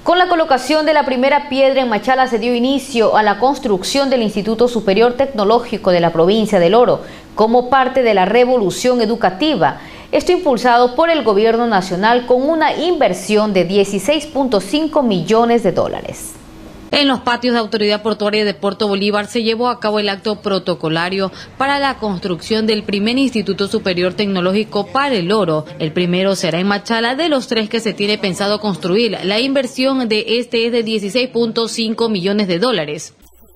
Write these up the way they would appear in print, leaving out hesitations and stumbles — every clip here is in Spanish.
Con la colocación de la primera piedra en Machala se dio inicio a la construcción del Instituto Superior Tecnológico de la provincia del Oro como parte de la revolución educativa. Esto impulsado por el gobierno nacional con una inversión de 16.5 millones de dólares. En los patios de Autoridad Portuaria de Puerto Bolívar se llevó a cabo el acto protocolario para la construcción del primer Instituto Superior Tecnológico para el Oro. El primero será en Machala de los 3 que se tiene pensado construir. La inversión de este es de 16.5 millones de dólares.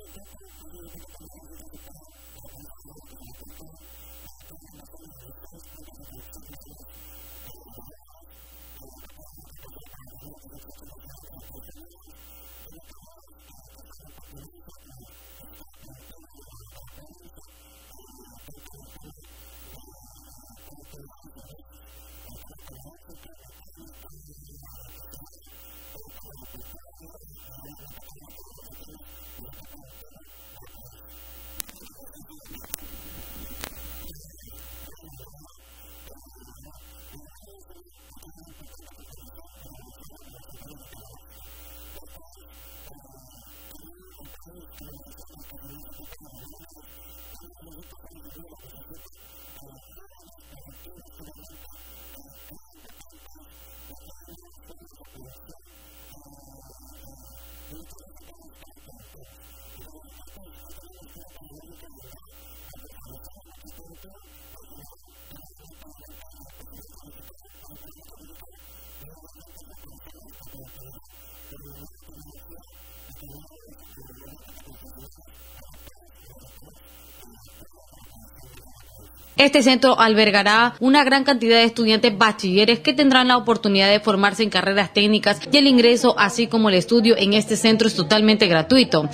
Este centro albergará una gran cantidad de estudiantes bachilleres que tendrán la oportunidad de formarse en carreras técnicas y el ingreso, así como el estudio en este centro, es totalmente gratuito.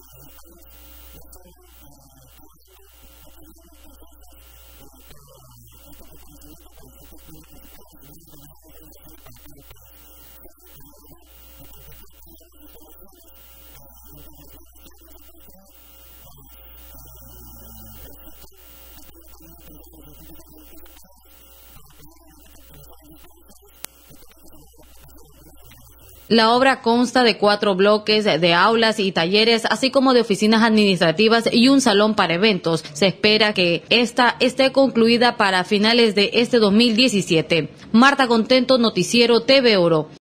La obra consta de 4 bloques de aulas y talleres, así como de oficinas administrativas y un salón para eventos. Se espera que esta esté concluida para finales de este 2017. Marta Contento, Noticiero TV Oro.